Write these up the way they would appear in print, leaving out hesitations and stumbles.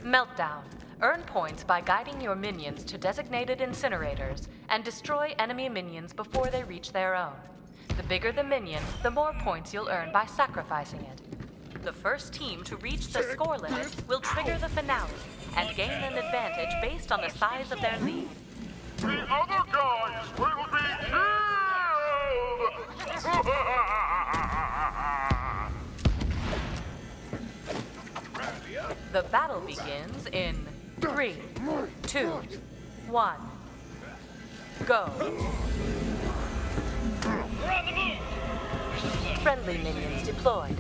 Meltdown. Earn points by guiding your minions to designated incinerators and destroy enemy minions before they reach their own. The bigger the minion, the more points you'll earn by sacrificing it. The first team to reach the score limit will trigger the finale and gain an advantage based on the size of their lead. The other guys will be killed! The battle begins in 3, 2, 1. Go. We're on the move! Friendly minions deployed.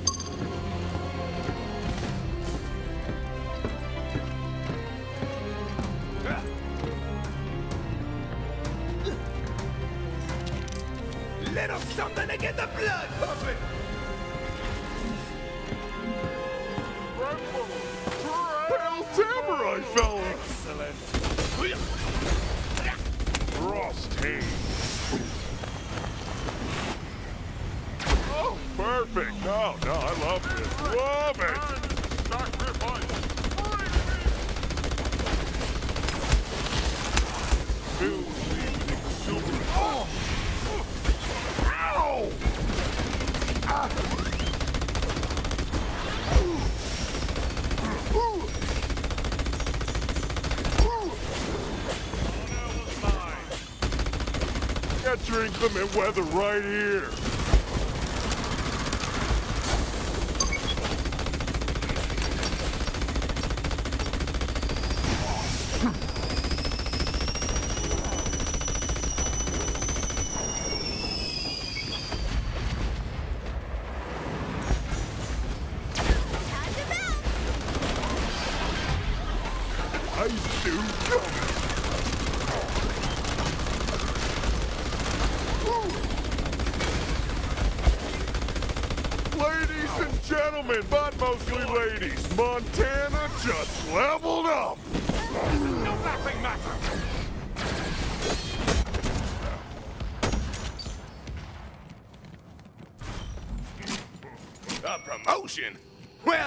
Little something to get the blood pumping! Pale Samurai fella! Excellent. Frost Haze. Oh, perfect. No, I love this. Love it. Sacrifice. Filled with exuberance. Oh! Ow! Ah! Got your inclement weather right here. Ice dude coming. Ladies and gentlemen, but mostly ladies, Montana just leveled up! No laughing matter! A promotion? Well...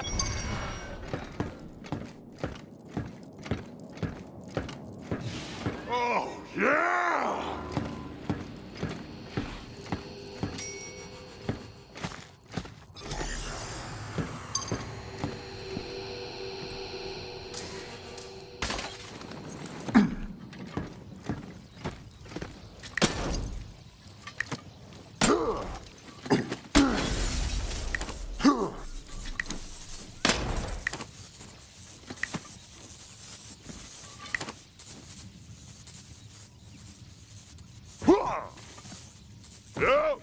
Oh, yeah! Yeah.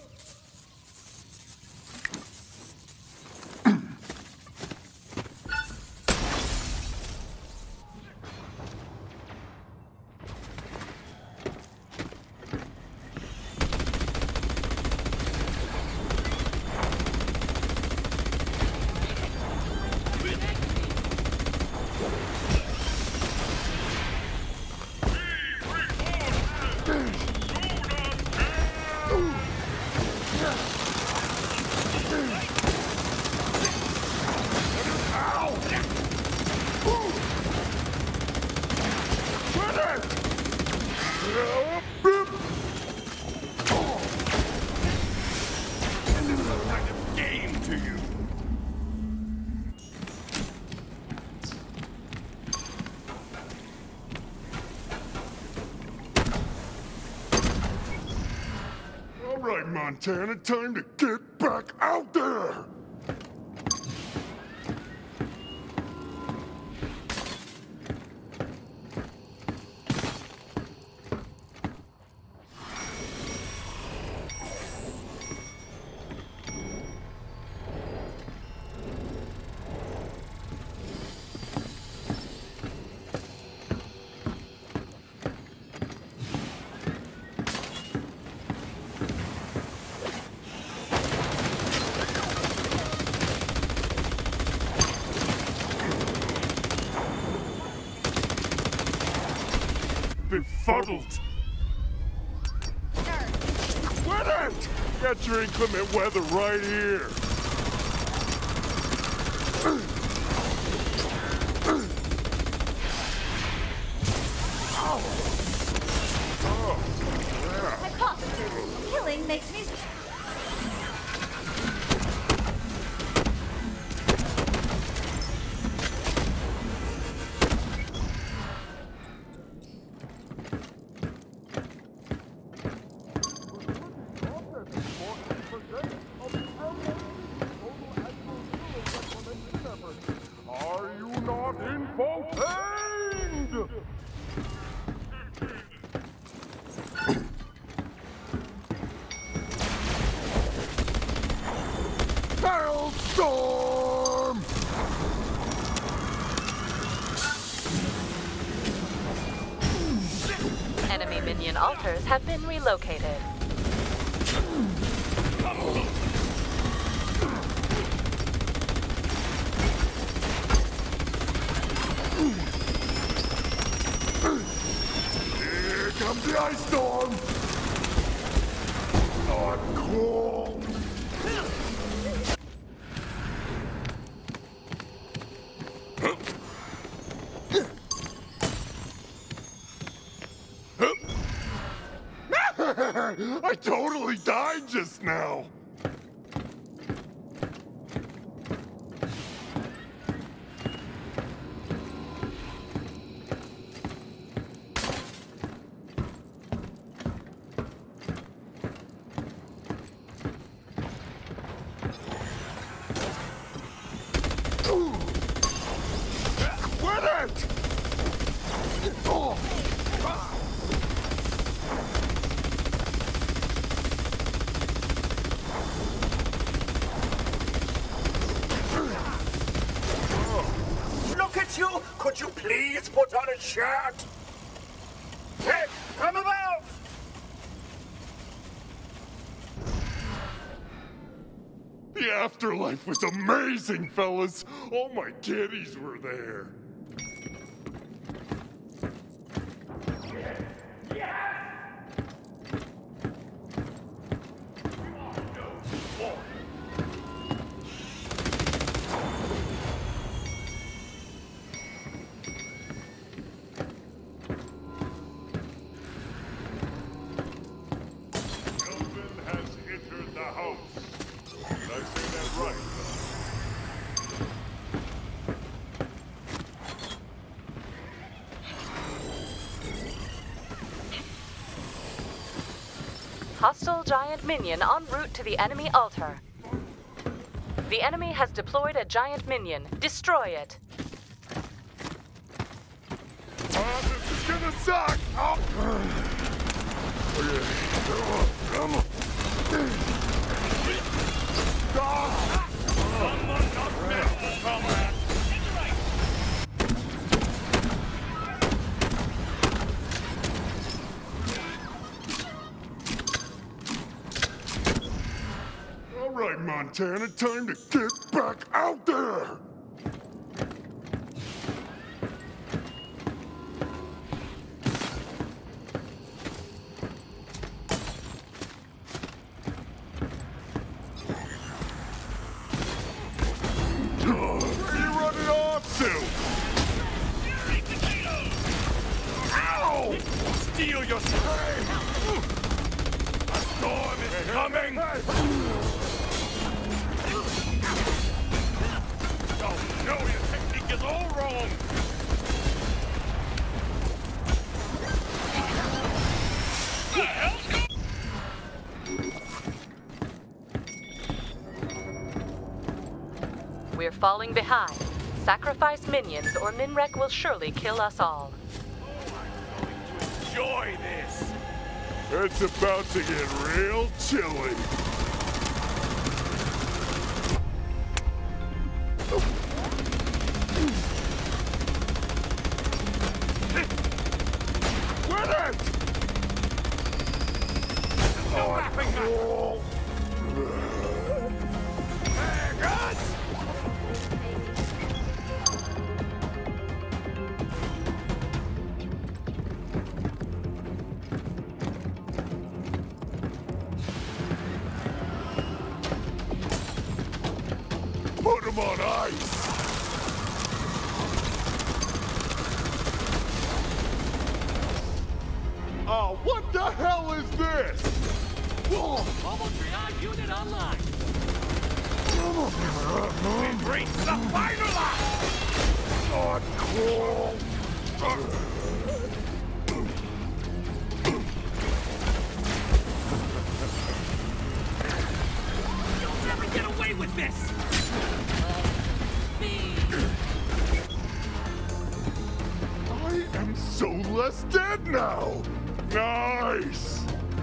Game to you. All right, Montana, time to get back out there! Befuddled! Quit it! Got your inclement weather right here! both hanged! Hailstorm! Enemy minion altars have been relocated. Here comes the ice storm! Not cool! I totally died just now! Quit it! Oh. Look at you! Could you please put on a shirt? Hey, come above! The afterlife was amazing, fellas! All my kiddies were there. Kelvin has entered the house. Did I say that right? Hostile giant minion en route to the enemy altar. The enemy has deployed a giant minion. Destroy it. This is gonna suck! Oh. Okay, come on. Ah. Someone not meant for combat. All right, Montana, time to get back out there! Where are you running off to? Ow! Steal your strength! A storm is coming! Oh, no, your technique is all wrong! What the hell's going We're falling behind. Sacrifice minions or Minrek will surely kill us all. Enjoy this! It's about to get real chilly. Quit it! No wrapping up! Oh. Put him on ice! Oh, what the hell is this? Whoa! Almost beyond unit online! We've reached the final line! Not cool! You'll never get away with this! so less dead now. Nice.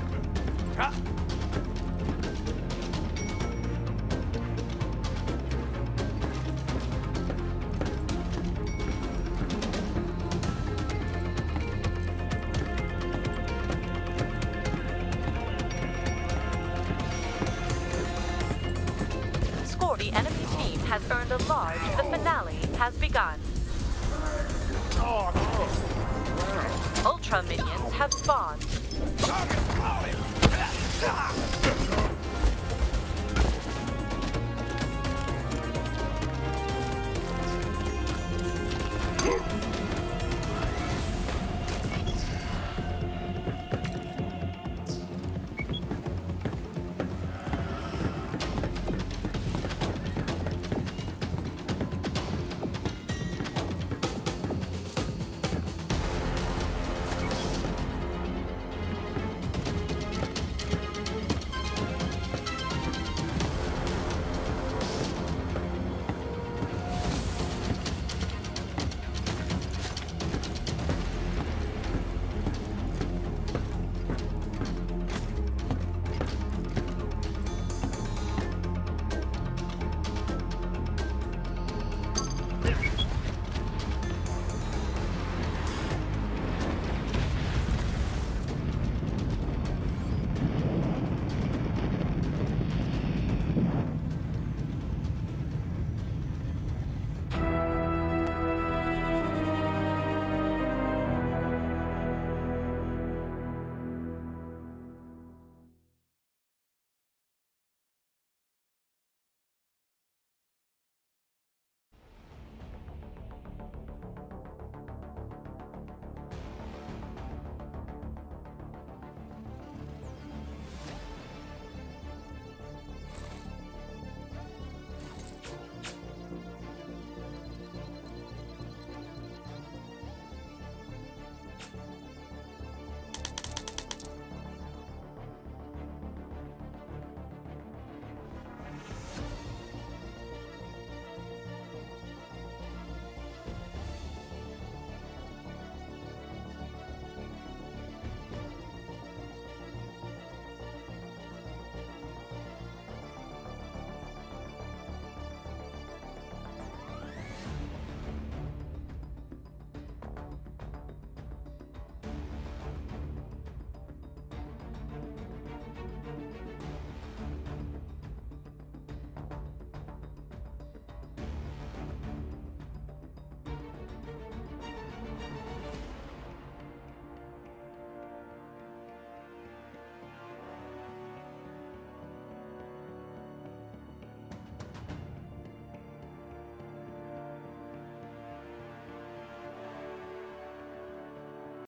The enemy team has earned a large. The finale has begun. Ultra minions have spawned.